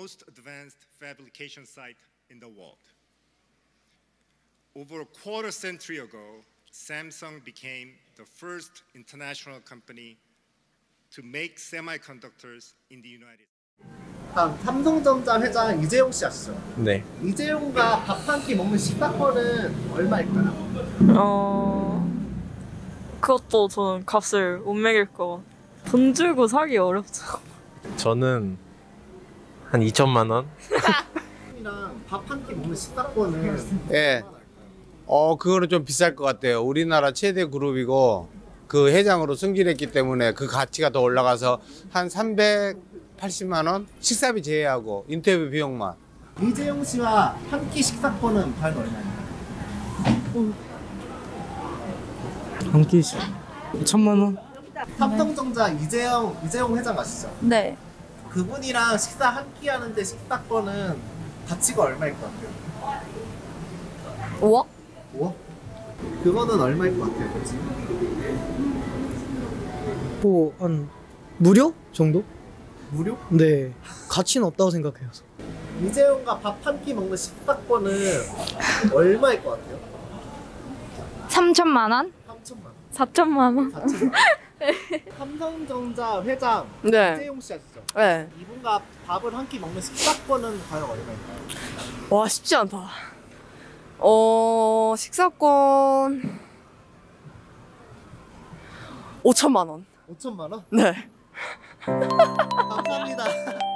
most advanced fabrication site in the world. Over a quarter century ago, Samsung became the first international company to make semiconductors in the United States. 다음 삼성전자 회장 이재용 씨 아시죠? 네. 이재용과 밥 한 끼 먹는 식사권은 얼마일까요? 그것도 저는 값을 못 매길 거. 돈 주고 사기 어렵죠. 저는 한 2천만 원? 이랑 밥 한 끼 먹는 식사권은 예. 그거는 좀 비쌀 것 같아요. 우리나라 최대 그룹이고 그 회장으로 승진했기 때문에 그 가치가 더 올라가서 한 380만 원? 식사비 제외하고 인터뷰 비용만. 이재용 씨와 한 끼 식사권은 과연 얼마입니까? 한 끼씩 2천만 원? 삼성전자 이재용 회장 아시죠? 네. 그분이랑 식사 한 끼 하는데 식사권은 가치가 얼마일 것 같아요? 5억? 5억? 그거는 얼마일 것 같아요, 그치? 뭐 한 무료 정도? 무료? 네, 가치는 없다고 생각해요. 이재용과 밥 한 끼 먹는 식사권은 얼마일 것 같아요? 3천만 원? 3천만 원. 4천만 원? 4천만 원. 삼성전자 회장 네. 이재용 씨 아시죠? 네. 이분과 밥을 한 끼 먹는 식사권은 과연 얼마일까요? 와, 쉽지 않다. 식사권 5천만 원. 5천만 원? 네. 감사합니다.